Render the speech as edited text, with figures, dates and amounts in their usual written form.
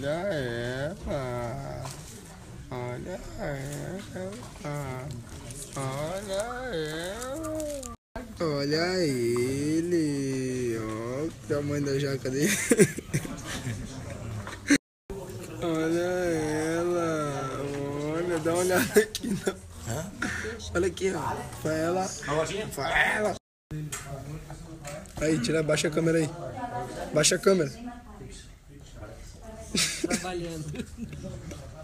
Olha ela. Olha ela. Olha ela. Olha ele. Ó o tamanho da jaca dele. Olha ela. Olha, dá uma olhada aqui. Olha aqui, ó. Pra ela. Pra ela. Aí, baixa a câmera aí. Baixa a câmera. Trabalhando.